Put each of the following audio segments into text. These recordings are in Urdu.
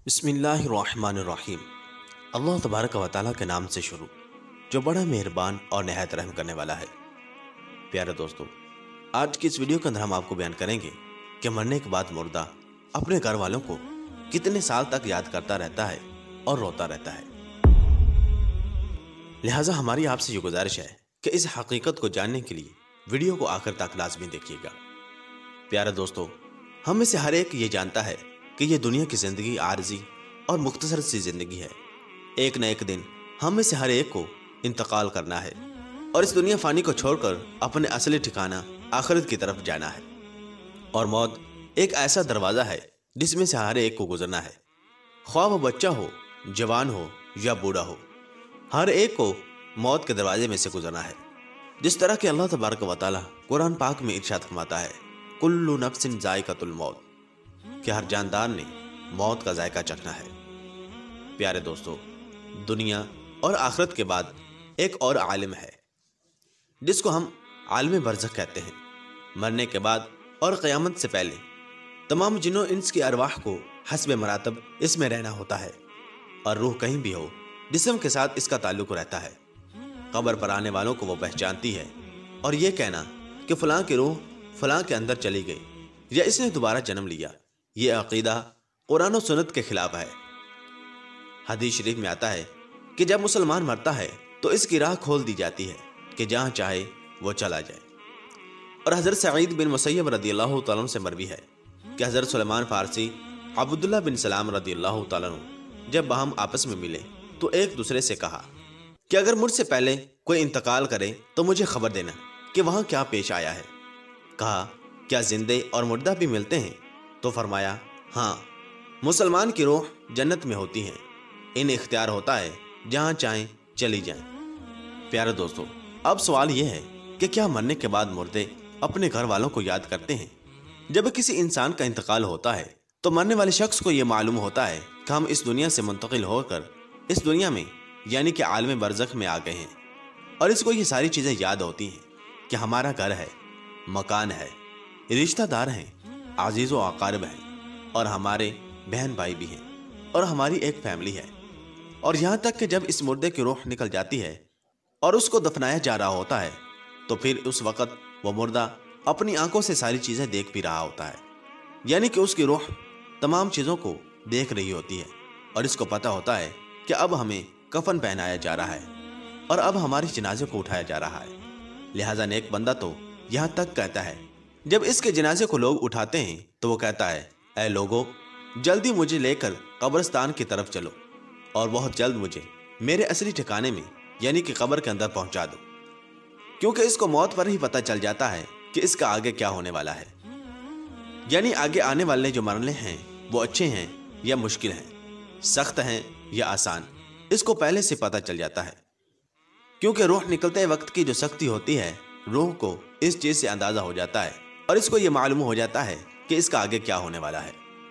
بسم اللہ الرحمن الرحیم۔ اللہ تبارک و تعالیٰ کے نام سے شروع جو بڑا مہربان اور نہایت رحم کرنے والا ہے۔ پیارے دوستو، آج کی اس ویڈیو کے اندر ہم آپ کو بیان کریں گے کہ مرنے کے بعد مردہ اپنے گھر والوں کو کتنے سال تک یاد کرتا رہتا ہے اور روتا رہتا ہے۔ لہٰذا ہماری آپ سے یہ گزارش ہے کہ اس حقیقت کو جاننے کے لیے ویڈیو کو آخر تک لازمی دیکھیے گا۔ پیارے دوستو، ہم میں سے ہر ایک یہ جانتا ہے کہ یہ دنیا کی زندگی عارضی اور مختصر سی زندگی ہے۔ ایک نہ ایک دن ہم میں سے ہر ایک کو انتقال کرنا ہے اور اس دنیا فانی کو چھوڑ کر اپنے اصلی ٹھکانہ آخرت کی طرف جانا ہے۔ اور موت ایک ایسا دروازہ ہے جس میں سے ہر ایک کو گزرنا ہے، خواہ وہ بچہ ہو، جوان ہو یا بوڑھا ہو، ہر ایک کو موت کے دروازے میں سے گزرنا ہے۔ جس طرح کہ اللہ تبارک و تعالیٰ قرآن پاک میں ارشاد فرماتا ہے، کل نفس ذائقۃ الموت، کہ ہر جاندار نے موت کا ذائقہ چکھنا ہے۔ پیارے دوستو، دنیا اور آخرت کے بعد ایک اور عالم ہے جس کو ہم عالم برزخ کہتے ہیں۔ مرنے کے بعد اور قیامت سے پہلے تمام جن و انس کی ارواح کو حسب مراتب اس میں رہنا ہوتا ہے، اور روح کہیں بھی ہو جسم کے ساتھ اس کا تعلق رہتا ہے۔ قبر پر آنے والوں کو وہ پہچانتی ہے، اور یہ کہنا کہ فلاں کی روح فلاں کے اندر چلی گئی یا اس نے دوبارہ جنم لیا، یہ عقیدہ قرآن و سنت کے خلاف ہے۔ حدیث شریف میں آتا ہے کہ جب مسلمان مرتا ہے تو اس کی راہ کھول دی جاتی ہے کہ جہاں چاہے وہ چلا جائے۔ اور حضرت سعید بن مسیب رضی اللہ تعالیٰ عنہ سے مروی ہے کہ حضرت سلیمان فارسی عبداللہ بن سلام رضی اللہ تعالیٰ عنہ جب باہم آپس میں ملے تو ایک دوسرے سے کہا کہ اگر مجھ سے پہلے کوئی انتقال کرے تو مجھے خبر دینا کہ وہاں کیا پیش آیا ہے۔ کہا، کیا زندے اور مردہ بھی ملتے ہیں؟ تو فرمایا، ہاں، مسلمان کی روح جنت میں ہوتی ہیں، ان اختیار ہوتا ہے جہاں چاہیں چلی جائیں۔ پیارے دوستو، اب سوال یہ ہے کہ کیا مرنے کے بعد مردے اپنے گھر والوں کو یاد کرتے ہیں؟ جب کسی انسان کا انتقال ہوتا ہے تو مرنے والے شخص کو یہ معلوم ہوتا ہے کہ ہم اس دنیا سے منتقل ہو کر اس دنیا میں یعنی کہ عالم برزخ میں آ گئے ہیں، اور اس کو یہ ساری چیزیں یاد ہوتی ہیں کہ ہمارا گھر ہے، مکان ہے، رشتہ دار ہیں، عزیز و اقارب ہیں، اور ہمارے بہن بھائی بھی ہیں، اور ہماری ایک فیملی ہے۔ اور یہاں تک کہ جب اس مردے کی روح نکل جاتی ہے اور اس کو دفنایا جا رہا ہوتا ہے تو پھر اس وقت وہ مردہ اپنی آنکھوں سے ساری چیزیں دیکھ بھی رہا ہوتا ہے، یعنی کہ اس کی روح تمام چیزوں کو دیکھ رہی ہوتی ہے، اور اس کو پتہ ہوتا ہے کہ اب ہمیں کفن پہنایا جا رہا ہے اور اب ہمارے جنازے کو اٹھایا جا رہا ہے۔ لہٰذا نیک بندہ تو یہاں تک کہتا ہے، جب اس کے جنازے کو لوگ اٹھاتے ہیں تو وہ کہتا ہے، اے لوگو، جلدی مجھے لے کر قبرستان کی طرف چلو اور بہت جلد مجھے میرے اصلی ٹھکانے میں یعنی کہ قبر کے اندر پہنچا دو، کیونکہ اس کو موت پر ہی پتہ چل جاتا ہے کہ اس کا آگے کیا ہونے والا ہے، یعنی آگے آنے والے جو مرحلے ہیں وہ اچھے ہیں یا مشکل ہیں، سخت ہیں یا آسان، اس کو پہلے سے پتہ چل جاتا ہے۔ کیونکہ روح نکلتے وقت کی جو سختی ہوتی ہے، روح کو اس چیز سے اندازہ ہو جاتا ہے اور اس کو یہ معلوم ہو جاتا ہے کہ اس کا آگے کیا ہونے والا ہے۔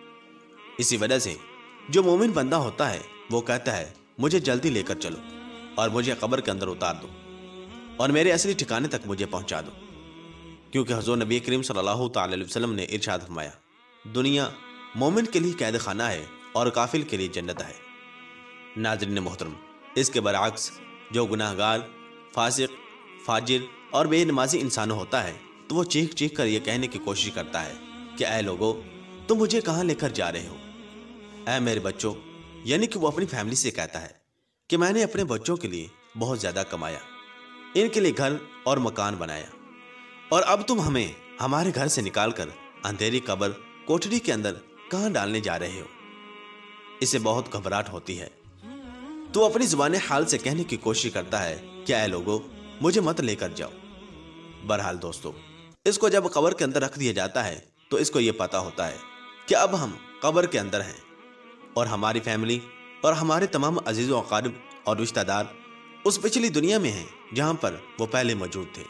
اسی وجہ سے جو مومن بندہ ہوتا ہے وہ کہتا ہے، مجھے جلدی لے کر چلو اور مجھے قبر کے اندر اتار دو اور میرے اصلی ٹھکانے تک مجھے پہنچا دو، کیونکہ حضور نبی کریم صلی اللہ تعالی علیہ وسلم نے ارشاد فرمایا، دنیا مومن کے لیے قید خانہ ہے اور کافر کے لیے جنت ہے۔ ناظرین محترم، اس کے برعکس جو گناہ گار، فاسق، فاجر اور بے نمازی انسان ہوتا ہے تو وہ چیخ چیخ کر یہ کہنے کی کوشش کرتا ہے کہ اے لوگو، تم مجھے کہاں لے کر جا رہے ہو؟ اے میرے بچوں، یعنی کہ وہ اپنی فیملی سے کہتا ہے کہ میں نے اپنے بچوں کے لیے بہت زیادہ کمایا، ان کے لیے گھر اور مکان بنایا، اور اب تم ہمیں ہمارے گھر سے نکال کر اندھیری قبر کوٹھری کے اندر کہاں ڈالنے جا رہے ہو؟ اسے بہت گھبراہٹ ہوتی ہے تو اپنی زبان حال سے کہنے کی کوشش کرتا ہے کہ اے لوگو، مجھے مت لے کر جاؤ۔ بہرحال دوستو، اس کو جب قبر کے اندر رکھ دیا جاتا ہے تو اس کو یہ پتا ہوتا ہے کہ اب ہم قبر کے اندر ہیں اور ہماری فیملی اور ہمارے تمام عزیز و اقارب اور رشتہ دار اس پچھلی دنیا میں ہیں جہاں پر وہ پہلے موجود تھے۔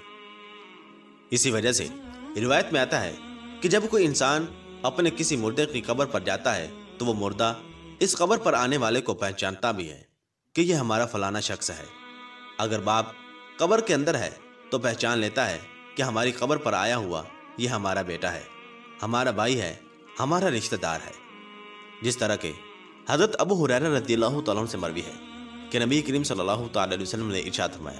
اسی وجہ سے روایت میں آتا ہے کہ جب کوئی انسان اپنے کسی مردے کی قبر پر جاتا ہے تو وہ مردہ اس قبر پر آنے والے کو پہچانتا بھی ہے کہ یہ ہمارا فلانا شخص ہے۔ اگر باپ قبر کے اندر ہے تو پہچان لیتا ہے کہ ہماری قبر پر آیا ہوا یہ ہمارا بیٹا ہے، ہمارا بھائی ہے، ہمارا رشتہ دار ہے۔ جس طرح کہ حضرت ابو ہریرہ رضی اللہ تعالیٰ عنہ سے مروی ہے کہ نبی کریم صلی اللہ تعالی علیہ وسلم نے ارشاد فرمایا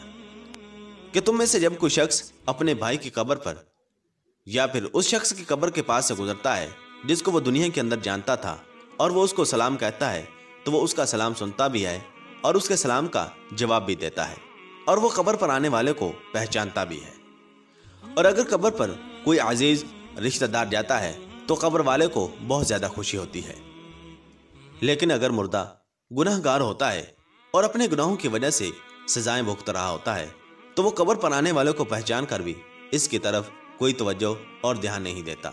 کہ تم میں سے جب کوئی شخص اپنے بھائی کی قبر پر یا پھر اس شخص کی قبر کے پاس سے گزرتا ہے جس کو وہ دنیا کے اندر جانتا تھا اور وہ اس کو سلام کہتا ہے تو وہ اس کا سلام سنتا بھی ہے اور اس کے سلام کا جواب بھی دیتا ہے اور وہ قبر پر آنے والے کو پہچانتا بھی ہے۔ اور اگر قبر پر کوئی عزیز رشتہ دار جاتا ہے تو قبر والے کو بہت زیادہ خوشی ہوتی ہے، لیکن اگر مردہ گناہ گار ہوتا ہے اور اپنے گناہوں کی وجہ سے سزائیں بھگت رہا ہوتا ہے تو وہ قبر پر آنے والے کو پہچان کر بھی اس کی طرف کوئی توجہ اور دھیان نہیں دیتا،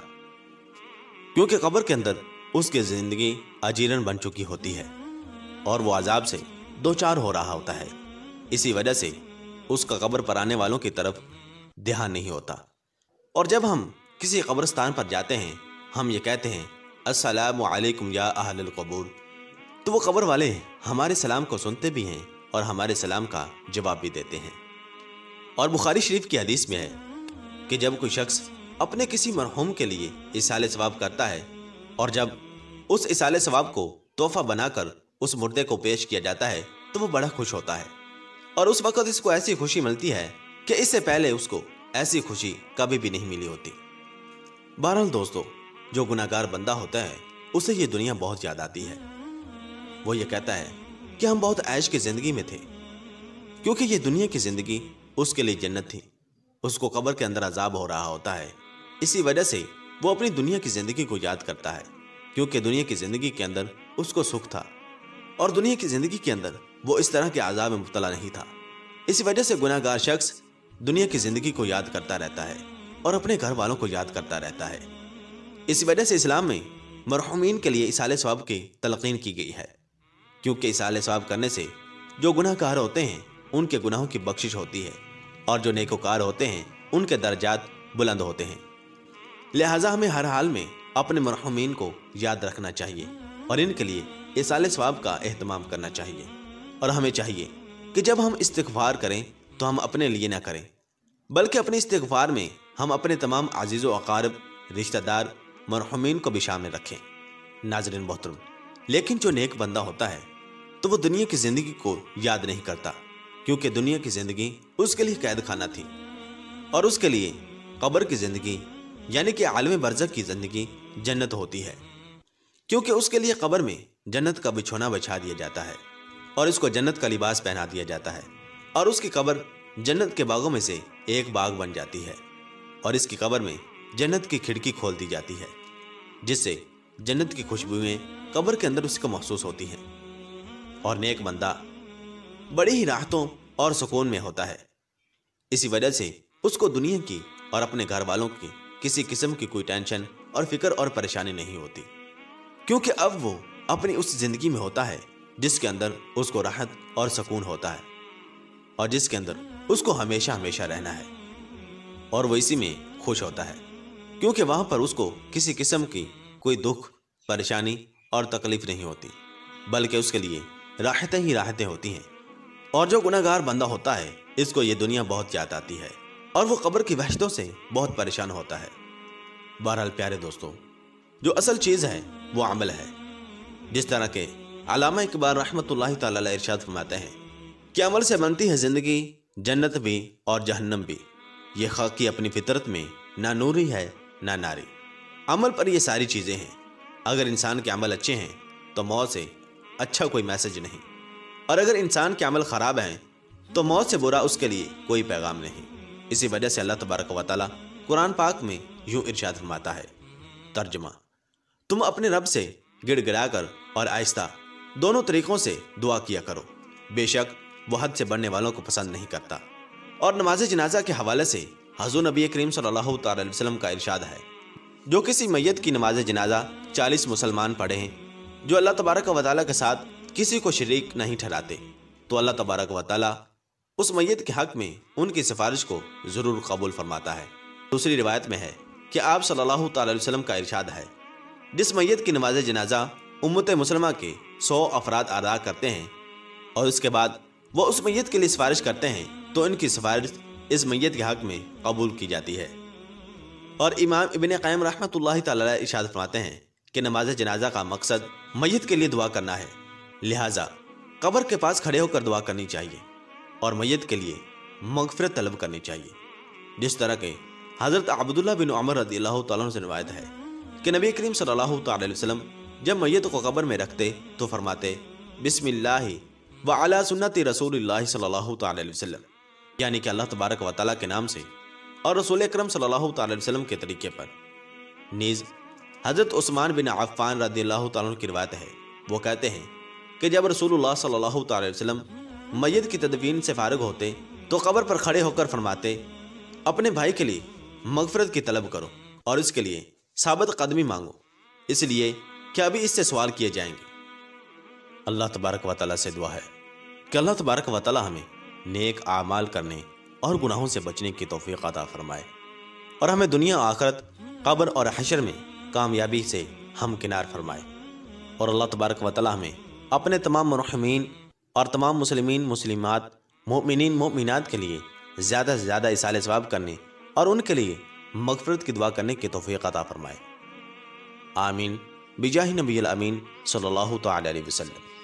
کیونکہ قبر کے اندر اس کی زندگی اجیرن بن چکی ہوتی ہے اور وہ عذاب سے دوچار ہو رہا ہوتا ہے۔ اسی وجہ سے اس کا قبر پر آنے والوں کی طرف دھیان نہیں ہوتا۔ اور جب ہم کسی قبرستان پر جاتے ہیں ہم یہ کہتے ہیں السلام علیکم یا اہل القبور، تو وہ قبر والے ہمارے سلام کو سنتے بھی ہیں اور ہمارے سلام کا جواب بھی دیتے ہیں۔ اور بخاری شریف کی حدیث میں ہے کہ جب کوئی شخص اپنے کسی مرحوم کے لیے ایصال ثواب کرتا ہے اور جب اس ایصال ثواب کو تحفہ بنا کر اس مردے کو پیش کیا جاتا ہے تو وہ بڑا خوش ہوتا ہے اور اس وقت اس کو ایسی خوشی ملتی ہے کہ اس سے پہلے اس کو ایسی خوشی کبھی بھی نہیں ملی ہوتی۔ بہرحال دوستو، جو گناہ گار بندہ ہوتا ہے اسے یہ دنیا بہت یاد آتی ہے۔ وہ یہ کہتا ہے کہ ہم بہت عیش کی زندگی میں تھے، کیونکہ یہ دنیا کی زندگی اس کے لیے جنت تھی۔ اس کو قبر کے اندر عذاب ہو رہا ہوتا ہے، اسی وجہ سے وہ اپنی دنیا کی زندگی کو یاد کرتا ہے، کیونکہ دنیا کی زندگی کے اندر اس کو سکھ تھا اور دنیا کی زندگی کے اندر وہ اس طرح کے عذاب میں مبتلا نہیں تھا۔ اسی وجہ سے گناہ گار شخص دنیا کی زندگی کو یاد کرتا رہتا ہے اور اپنے گھر والوں کو یاد کرتا رہتا ہے۔ اسی وجہ سے اسلام میں مرحومین کے لیے ایصال ثواب کی تلقین کی گئی ہے، کیونکہ ایصال ثواب کرنے سے جو گناہ گار ہوتے ہیں ان کے گناہوں کی بخشش ہوتی ہے اور جو نیکوکار ہوتے ہیں ان کے درجات بلند ہوتے ہیں۔ لہٰذا ہمیں ہر حال میں اپنے مرحومین کو یاد رکھنا چاہیے اور ان کے لیے ایصال ثواب کا اہتمام کرنا چاہیے۔ اور ہمیں چاہیے کہ جب ہم استغفار کریں تو ہم اپنے لیے نہ کریں، بلکہ اپنے استغفار میں ہم اپنے تمام عزیز و اقارب، رشتہ دار، مرحومین کو بھی شامل رکھیں۔ ناظرین محترم، لیکن جو نیک بندہ ہوتا ہے تو وہ دنیا کی زندگی کو یاد نہیں کرتا، کیونکہ دنیا کی زندگی اس کے لیے قید خانہ تھی اور اس کے لیے قبر کی زندگی یعنی کہ عالم برزخ کی زندگی جنت ہوتی ہے، کیونکہ اس کے لیے قبر میں جنت کا بچھونا بچھا دیا جاتا ہے اور اس کو جنت کا لباس پہنا دیا جاتا ہے اور اس کی قبر جنت کے باغوں میں سے ایک باغ بن جاتی ہے اور اس کی قبر میں جنت کی کھڑکی کھول دی جاتی ہے، جس سے جنت کی خوشبوئیں قبر کے اندر اس کو محسوس ہوتی ہیں۔ اور نیک بندہ بڑی ہی راحتوں اور سکون میں ہوتا ہے، اسی وجہ سے اس کو دنیا کی اور اپنے گھر والوں کی کسی قسم کی کوئی ٹینشن اور فکر اور پریشانی نہیں ہوتی، کیونکہ اب وہ اپنی اس زندگی میں ہوتا ہے جس کے اندر اس کو راحت اور سکون ہوتا ہے اور جس کے اندر اس کو ہمیشہ ہمیشہ رہنا ہے، اور وہ اسی میں خوش ہوتا ہے، کیونکہ وہاں پر اس کو کسی قسم کی کوئی دکھ، پریشانی اور تکلیف نہیں ہوتی، بلکہ اس کے لیے راحتیں ہی راحتیں ہوتی ہیں۔ اور جو گناہ گار بندہ ہوتا ہے اس کو یہ دنیا بہت یاد آتی ہے اور وہ قبر کی وحشتوں سے بہت پریشان ہوتا ہے۔ بہرحال پیارے دوستوں، جو اصل چیز ہے وہ عمل ہے، جس طرح کہ علامہ اقبال رحمۃ اللہ تعالی علیہ ارشاد فرماتے ہیں کہ عمل سے بنتی ہے زندگی، جنت بھی اور جہنم بھی، یہ خاکی اپنی فطرت میں نہ نوری ہے نہ ناری۔ عمل پر یہ ساری چیزیں ہیں، اگر انسان کے عمل اچھے ہیں تو موت سے اچھا کوئی میسج نہیں، اور اگر انسان کے عمل خراب ہیں تو موت سے برا اس کے لیے کوئی پیغام نہیں۔ اسی وجہ سے اللہ تبارک و تعالیٰ قرآن پاک میں یوں ارشاد فرماتا ہے، ترجمہ: تم اپنے رب سے گڑ گڑا کر اور آہستہ دونوں طریقوں سے دعا کیا کرو، بے شک وہ حد سے بڑھنے والوں کو پسند نہیں کرتا۔ اور نماز جنازہ کے حوالے سے حضور نبی کریم صلی اللہ تعالی علیہ وسلم کا ارشاد ہے، جو کسی میت کی نماز جنازہ 40 مسلمان پڑھے ہیں جو اللہ تبارک و تعالیٰ کے ساتھ کسی کو شریک نہیں ٹھہراتے، تو اللہ تبارک و تعالیٰ اس میت کے حق میں ان کی سفارش کو ضرور قبول فرماتا ہے۔ دوسری روایت میں ہے کہ آپ صلی اللہ تعالی علیہ وسلم کا ارشاد ہے، جس میت کی نماز جنازہ امت مسلمہ کے 100 افراد ادا کرتے ہیں اور اس کے بعد وہ اس میت کے لیے سفارش کرتے ہیں تو ان کی سفارش اس میت کے حق میں قبول کی جاتی ہے۔ اور امام ابن قیم رحمۃ اللہ تعالی علیہ ارشاد فرماتے ہیں کہ نماز جنازہ کا مقصد میت کے لیے دعا کرنا ہے، لہٰذا قبر کے پاس کھڑے ہو کر دعا کرنی چاہیے اور میت کے لیے مغفرت طلب کرنی چاہیے، جس طرح کہ حضرت عبداللہ بن عمر رضی اللہ تعالیٰ عنہ سے روایت ہے کہ نبی کریم صلی اللہ تعالی علیہ وسلم جب میت کو قبر میں رکھتے تو فرماتے بسم اللہ وعلی سنت رسول اللہ صلی اللہ تعالی علیہ وسلم، یعنی کہ اللہ تبارک و تعالیٰ کے نام سے اور رسول اکرم صلی اللہ تعالی علیہ وسلم کے طریقے پر۔ نیز حضرت عثمان بن عفان رضی اللہ تعالیٰ عنہ کی روایت ہے، وہ کہتے ہیں کہ جب رسول اللہ صلی اللہ تعالی علیہ وسلم میت کی تدفین سے فارغ ہوتے تو قبر پر کھڑے ہو کر فرماتے اپنے بھائی کے لیے مغفرت کی طلب کرو اور اس کے لیے ثابت قدمی مانگو، اس لیے کہ ابھی اس سے سوال کیے جائیں گے۔ اللہ تبارک و تعالیٰ سے دعا ہے کہ اللہ تبارک و تعالیٰ ہمیں نیک اعمال کرنے اور گناہوں سے بچنے کی توفیق عطا فرمائے اور ہمیں دنیا آخرت قبر اور حشر میں کامیابی سے ہمکنار فرمائے، اور اللہ تبارک و تعالیٰ ہمیں اپنے تمام مرحومین اور تمام مسلمین مسلمات مومنین مومنات کے لیے زیادہ سے زیادہ ایصال ثواب کرنے اور ان کے لیے مغفرت کی دعا کرنے کی توفیق عطا فرمائے۔ آمین بجاہ نبی الامین صلی اللہ تعالی علیہ وسلم۔